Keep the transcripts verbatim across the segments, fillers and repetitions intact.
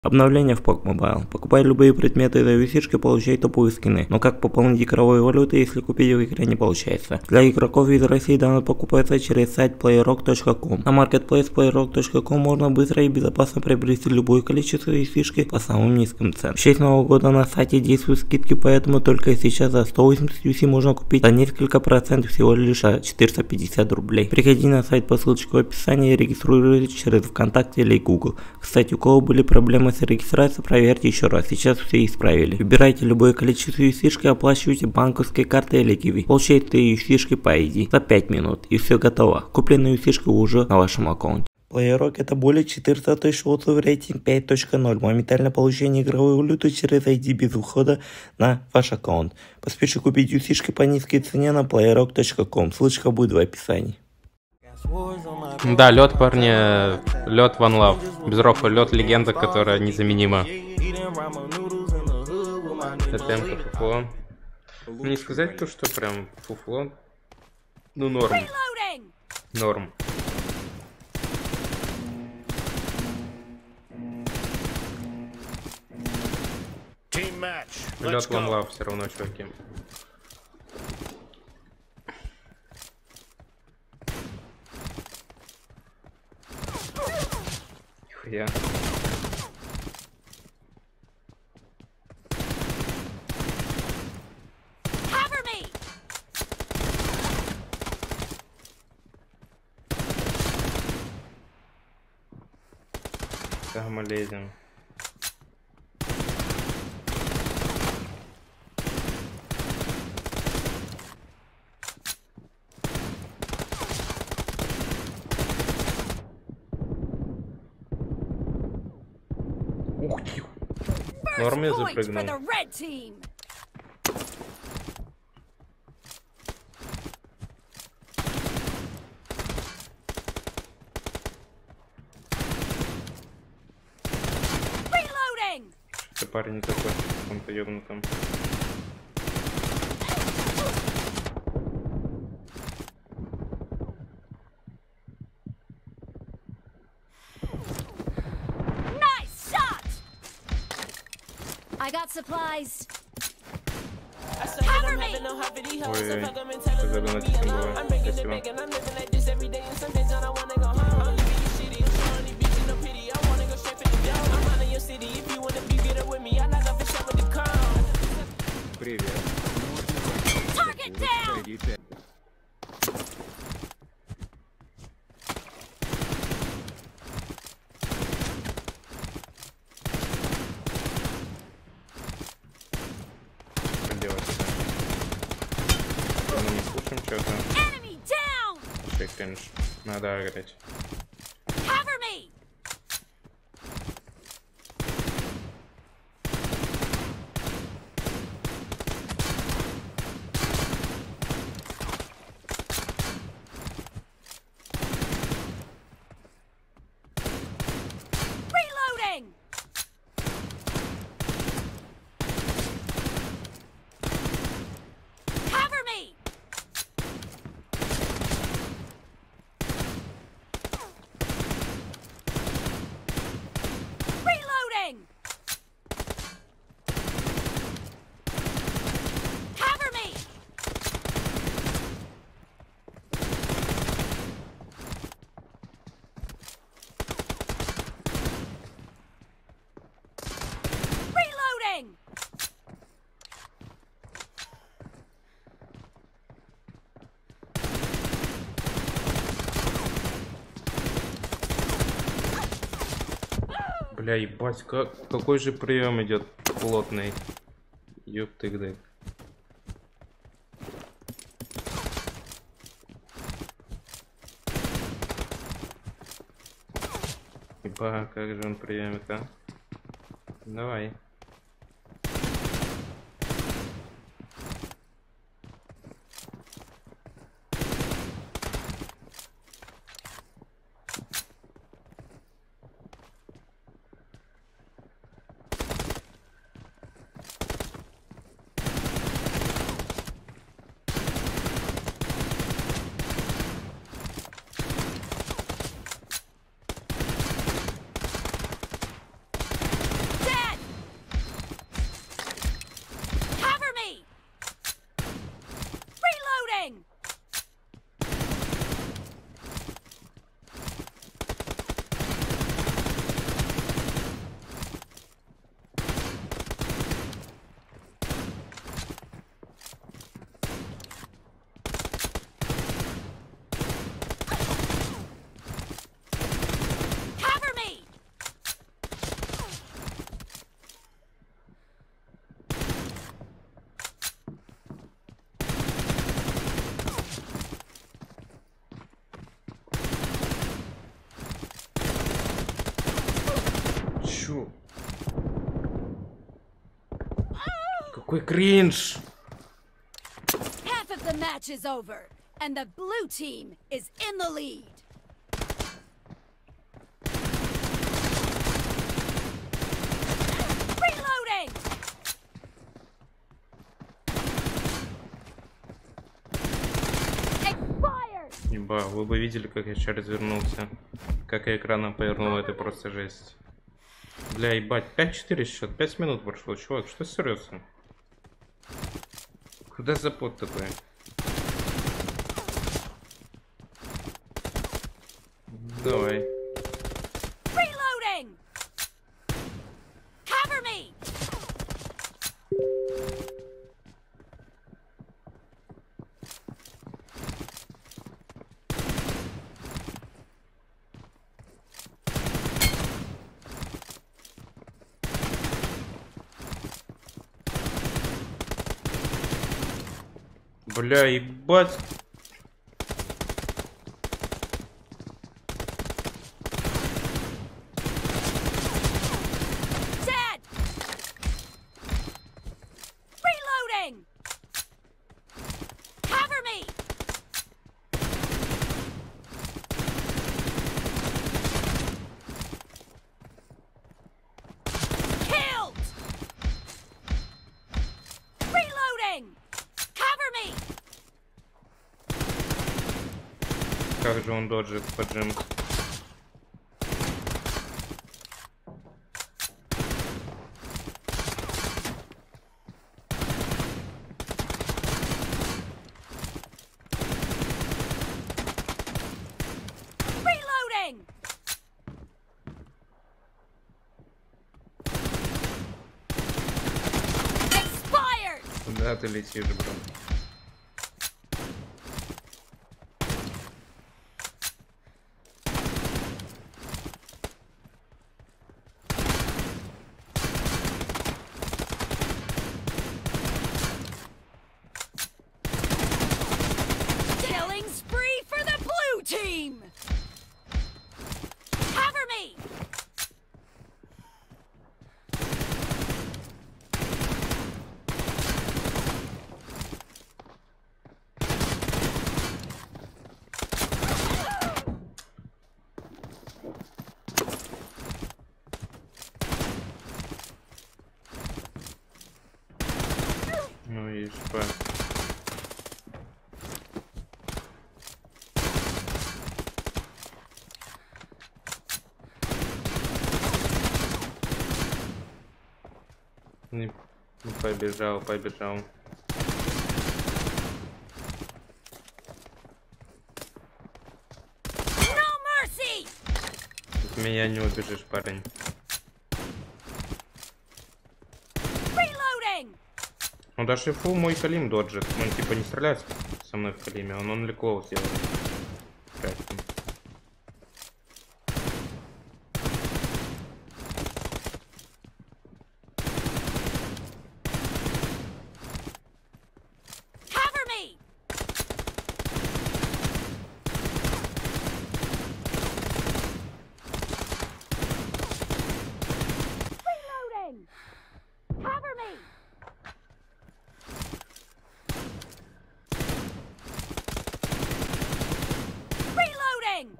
Обновление в пабг Mobile. Покупай любые предметы за ю эс ди-шки, получай топовые скины. Но как пополнить игровой валютой, если купить в игре не получается? Для игроков из России данные покупаются через сайт плейрок точка ком. На Marketplace плейрок точка ком можно быстро и безопасно приобрести любое количество ю эс ди-шки по самым низким ценам. В честь Нового года на сайте действуют скидки, поэтому только сейчас за сто восемьдесят ю эс ди можно купить за несколько процентов, всего лишь четыреста пятьдесят рублей. Приходи на сайт по ссылочке в описании и регистрируйтесь через ВКонтакте или Google. Кстати, у кого были проблемы с регистрацией, проверьте еще раз, сейчас все исправили. Выбирайте любое количество ю эс ди-шки, оплачивайте банковской картой или киви. Получайте ю эс ди-шки по ай ди за пять минут и все готово. Купленные ю эс ди-шки уже на вашем аккаунте. Плейрок — это более четыреста тысяч отзывов, рейтинг пять точка ноль. Моментальное получение игровой валюты через ай ди без ухода на ваш аккаунт. Поспеши купить ю эс ди-шки по низкой цене на плейрок точка ком. Ссылочка будет в описании. Да, лед, парни, лед One Love. Безрокова, лед легенда, которая незаменима. Это МК фуфло. Не сказать то, что прям фуфло. Ну, норм. Норм. Лед One Love все равно, чуваки. Я. Как мы лезем? Ух ты! Норм я запрыгнул. Ты парень не такой, в каком-то ёбнутом. I got supplies. Ой, что за донатик было? Спасибо. Привет. Target down. Что делать? Мы не слушаем что-то. Enemy down. Вообще кринж. Надо играть. Cover me. Reloading. Cover me. Reloading. Cover me. Reloading. Бля, ебать, как, какой же прием идет плотный. Ёптык-дык. Еба, как же он приемит, а? Давай. Какой кринж! Half of the match is over, and the blue team is in the lead. Reloading! Expired! Еба, вы бы видели, как я сейчас развернулся. Как я экраном повернул, это просто жесть. Бля, ебать, пять четыре счет, пять минут прошло, чувак, что серьезно? Куда запот такой? Давай. Reloading! Cover me! Бля, ебать. Dead! Reloading! Cover me! Killed! Reloading! Cover me! Как же он доджит по джим. Reloading! Expired! Куда ты летишь, бро? Killing spree for the blue team! Cover me! Ну и что? Не, ну, побежал, побежал. No mercy! От меня не убежишь, парень. Reloading! Он даже фу мой Калим доджит. Он типа не стреляет со мной в Калиме, он он легко сделал. Красим. Cover me! Reloading! Cover me! Reloading!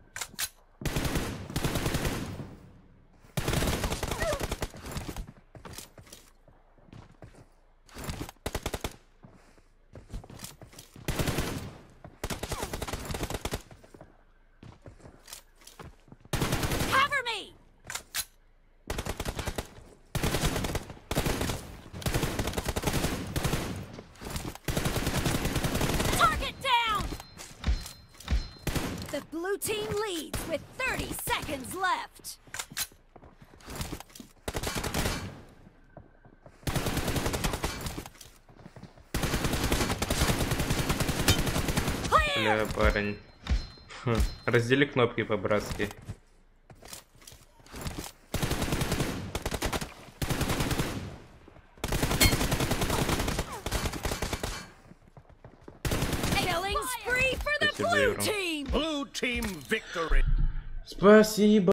Cover me! Target down! The blue team leads with thirty seconds left. Clear! Бля, парень. Хм. Раздели кнопки по-братски. Killing spree for the Спасибо, blue Юра. team! Blue team victory. Спасибо.